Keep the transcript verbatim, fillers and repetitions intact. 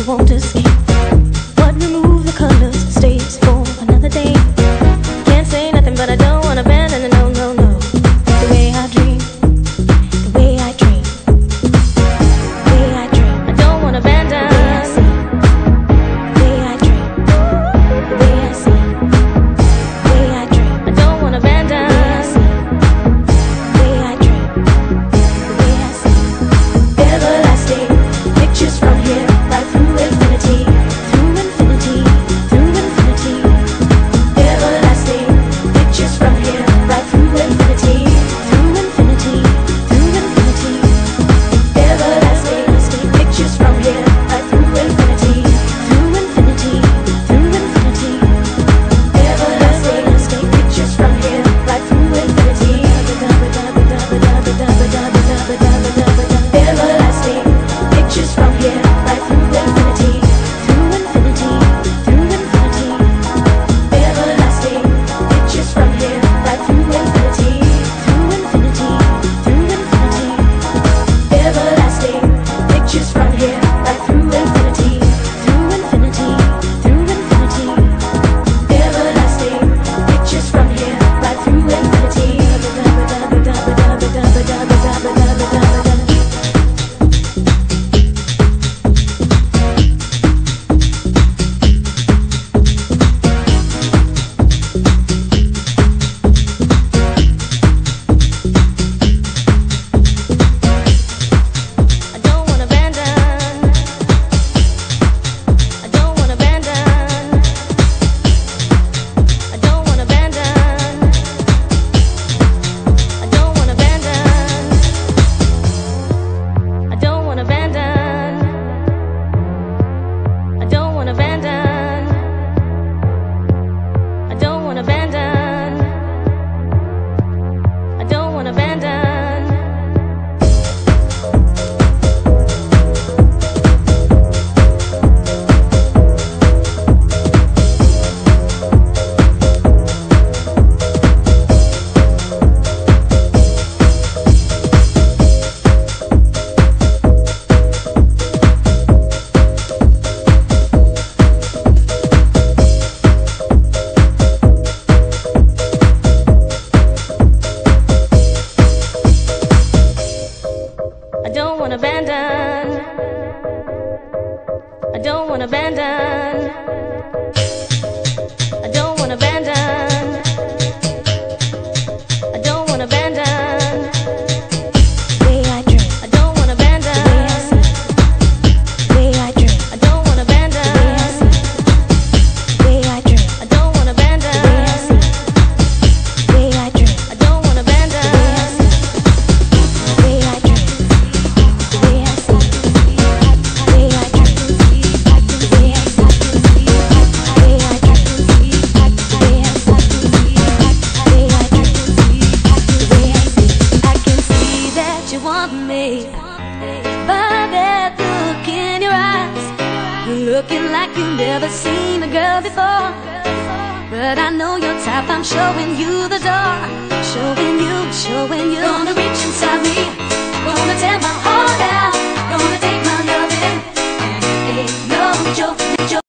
won't escape. What remove the colors stays for another day. Can't say nothing, but I don't wanna abandon it, no, no, no. The way I dream, the way I dream, the way I dream. I don't wanna abandon. The way I see, the way I dream, the way I see, the way I dream. I don't wanna abandon. The way I see, the way I dream, the way I see. Everlasting pictures from here, right through infinity, through infinity, through infinity. Everlasting pictures from here, right through infinity, through infinity, through infinity. Everlasting pictures from here, right through infinity, through infinity, through infinity. Everlasting pictures from here, right through infinity. Everlasting pictures from here, right through infinity, through infinity, through infinity. Everlasting pictures from here, right through infinity, through infinity, through infinity. Everlasting pictures from here, right through infinity, through infinity, through infinity. Everlasting pictures from here, right through infinity. I don't wanna abandon. I don't wanna abandon. I don't wanna abandon. I don't wanna abandon. I don't wanna abandon. I don't wanna abandon. I don't wanna abandon. I don't wanna abandon. I don't wanna abandon. I don't wanna abandon. I don't wanna abandon. I don't wanna abandon. The way I dream, I don't wanna abandon. The way I see, the way I dream, I don't wanna abandon. The way I see, the way I dream, I don't wanna abandon. The way I see, the way I dream, I don't wanna abandon. The way I see, the way I dream, the way I see, the way I dream, the way I see, the way I dream. Looking like you've never seen a girl before. But I know your type, I'm showing you the door. Showing you, showing you